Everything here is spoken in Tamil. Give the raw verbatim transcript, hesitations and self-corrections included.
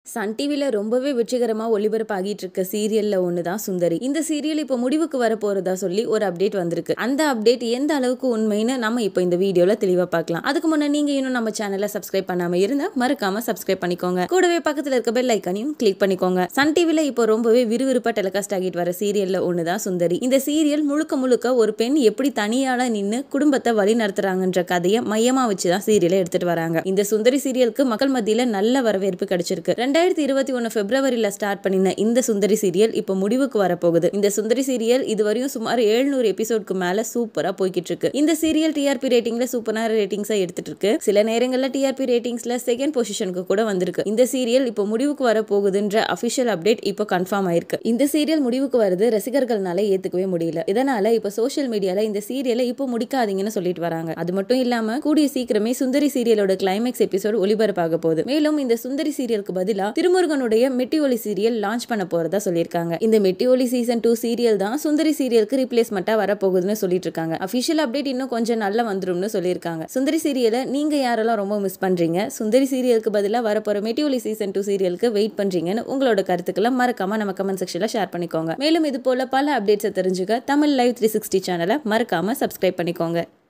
சன் டிவில ரொம்பவே வெற்றிகரமா ஒளிபரப்பாகிட்டு இருக்க சீரியல்ல ஒண்ணுதான் சுந்தரி. இந்த சீரியல் இப்போ முடிவுக்கு வர போறதா சொல்லி ஒரு அப்டேட் வந்திருக்கு. அந்த அப்டேட் எந்த அளவுக்கு உண்மைன்னு நம்ம இப்போ இந்த வீடியோல தெளிவா பார்க்கலாம். அதுக்கு முன்னாடி நீங்க இன்னும் நம்ம சேனலை சப்ஸ்கிரைப் பண்ணாம இருந்தா மறக்காம சப்ஸ்கிரைப் பண்ணிக்கோங்க. கூடவே பக்கத்துல இருக்க பெல் ஐகானையும் கிளிக் பண்ணிக்கோங்க. சன் டிவில இப்போ ரொம்பவே விறுவிறுப்பா டெலிகாஸ்ட் ஆகிட்டு வர சீரியல்ல ஒண்ணுதான் சுந்தரி. இந்த சீரியல் முழுக்க முழுக்க ஒரு பெண் எப்படி தனியால நின்னு குடும்பத்தை வழி நடத்துறாங்கன்ற கதையை மையமா வச்சுதான் சீரியலை எடுத்துட்டு வராங்க. இந்த சுந்தரி சீரியலுக்கு மக்கள் மத்தியில நல்ல வரவேற்பு கிடைச்சிருக்கு. ரெண்டாயிரத்தி இருபத்தி ஒன்னு பிப்ரவரியில ஸ்டார்ட் பண்ணின இந்த சுந்தரி சீரியல் இப்போ முடிவுக்கு வரப்போகுது. இந்த சுந்தரி சீரியல் இதுவரையும் சுமார் எழுநூறு எபிசோட்க்கு மேல சூப்பரா போய்கிட்டு இருக்கு. இந்த சீரியல் டிஆர்பி ரேட்டிங்ல சூப்பரான ரேட்டிங்ஸா எடுத்துட்டு இருக்கு. சில நேரங்கள்ல டிஆர்பி ரேட்டிங்ஸ்ல செகண்ட் பொசிஷனுக்கு கூட வந்திருக்கு. இந்த சீரியல் இப்போ முடிவுக்கு வர போகுதுன்ற அபிஷியல் அப்டேட் இப்போ கன்ஃபார்ம் ஆயிருக்கு. இந்த சீரியல் முடிவுக்கு வருது ரசிகர்கள்னால ஏத்துக்கவே முடியல. இதனால இப்போ சோசியல் மீடியால இந்த சீரியலை இப்போ முடிக்காதீங்கன்னு சொல்லிட்டு வராங்க. அது மட்டும் இல்லாம கூடிய சீக்கிரமே சுந்தரி சீரியலோட கிளைமேக்ஸ் எபிசோட் ஒளிபரப்பாக போகுது. மேலும் இந்த சுந்தரி சீரியலுக்கு பதிலா திருமுருகனுடைய மெட்டிஒலி சீரியல் லான்ச் பண்ண போறதா சொல்லிருக்காங்க. இந்த மெட்டிஒலி சீசன் டூ சீரியல் தான் சுந்தரி சீரியலுக்கு ரீப்ளேஸ்மெண்டா வர போகுதுன்னு சொல்லிட்டு இருக்காங்க. அபிஷியல் அப்டேட் இன்னும் கொஞ்சம் நல்லா வந்துரும்னு சொல்லிருக்காங்க. சுந்தரி சீரியலை நீங்க யாரெல்லாம் ரொம்ப மிஸ் பண்றீங்க, சுந்தரி சீரியலுக்கு பதிலா வரப்போற மெட்டிஒலி சீசன் டூ சீரியலுக்கு வெயிட் பண்றீங்கன்னு உங்களோட கருத்துக்களை மறக்காம நம்ம கமெண்ட் செக்ஷன்ல ஷேர் பண்ணிக்கோங்க. மேலும் இது போல பல அப்டேட்ஸை தெரிஞ்சுக்க தமிழ் லைவ் த்ரீ சிக்ஸ்டி சேனலை மறக்காம சப்ஸ்கிரைப் பண்ணிக்கோங்க.